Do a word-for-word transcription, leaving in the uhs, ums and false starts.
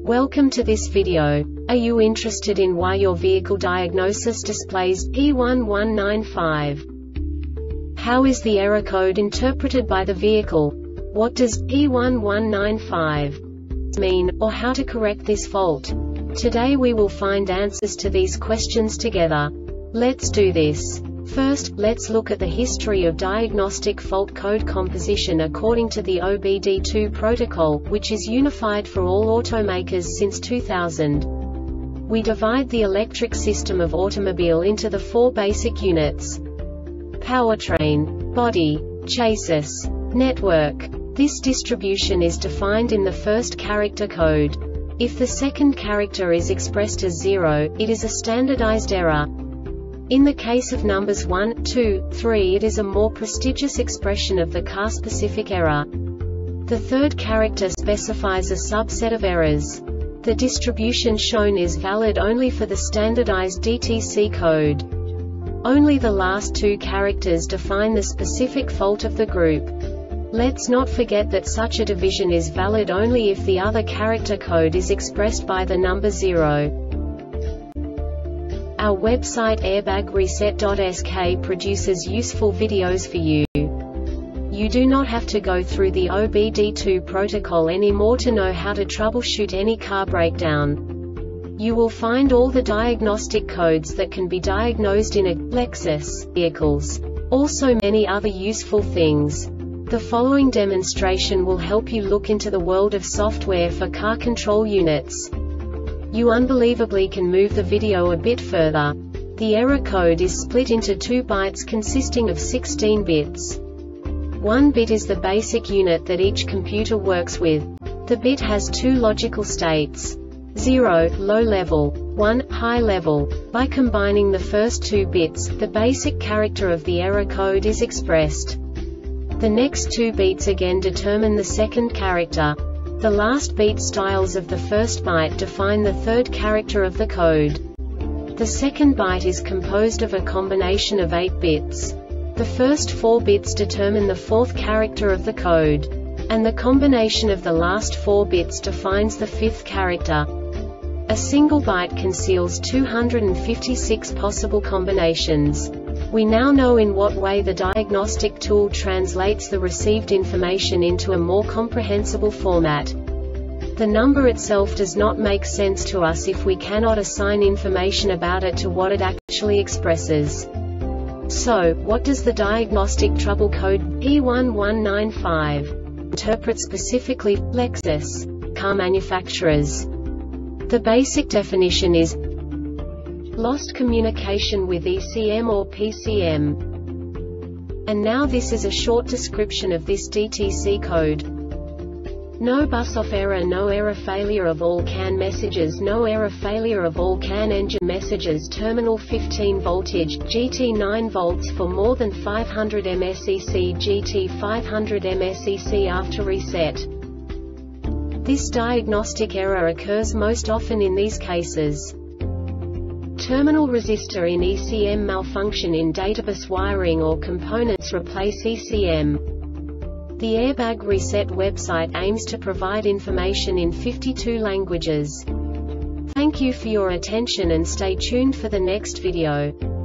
Welcome to this video. Are you interested in why your vehicle diagnosis displays P one one nine five? How is the error code interpreted by the vehicle? What does P one one nine five mean, or how to correct this fault? Today we will find answers to these questions together. Let's do this. First, let's look at the history of diagnostic fault code composition according to the O B D two protocol, which is unified for all automakers since two thousand. We divide the electric system of automobile into the four basic units: powertrain, body, chassis, network. This distribution is defined in the first character code. If the second character is expressed as zero, it is a standardized error. In the case of numbers one, two, three, it is a more prestigious expression of the car-specific error. The third character specifies a subset of errors. The distribution shown is valid only for the standardized D T C code. Only the last two characters define the specific fault of the group. Let's not forget that such a division is valid only if the other character code is expressed by the number zero. Our website airbag reset dot S K produces useful videos for you. You do not have to go through the O B D two protocol anymore to know how to troubleshoot any car breakdown. You will find all the diagnostic codes that can be diagnosed in a Lexus vehicles. Also many other useful things. The following demonstration will help you look into the world of software for car control units. You unbelievably can move the video a bit further. The error code is split into two bytes consisting of sixteen bits. One bit is the basic unit that each computer works with. The bit has two logical states: zero, low level, one, high level. By combining the first two bits, the basic character of the error code is expressed. The next two bits again determine the second character. The last beat styles of the first byte define the third character of the code. The second byte is composed of a combination of eight bits. The first four bits determine the fourth character of the code. And the combination of the last four bits defines the fifth character. A single byte conceals two hundred fifty-six possible combinations. We now know in what way the diagnostic tool translates the received information into a more comprehensible format. The number itself does not make sense to us if we cannot assign information about it to what it actually expresses. So, what does the diagnostic trouble code P one one nine five interpret specifically for Lexus car manufacturers? The basic definition is lost communication with E C M or P C M. And now this is a short description of this D T C code. No bus off error, no error failure of all C A N messages, no error failure of all C A N engine messages, terminal fifteen voltage, G T nine volts for more than five hundred milliamps E C, G T five hundred milliamps E C after reset. This diagnostic error occurs most often in these cases: terminal resistor in E C M malfunction in databus wiring or components replace E C M. The Airbag Reset website aims to provide information in fifty-two languages. Thank you for your attention and stay tuned for the next video.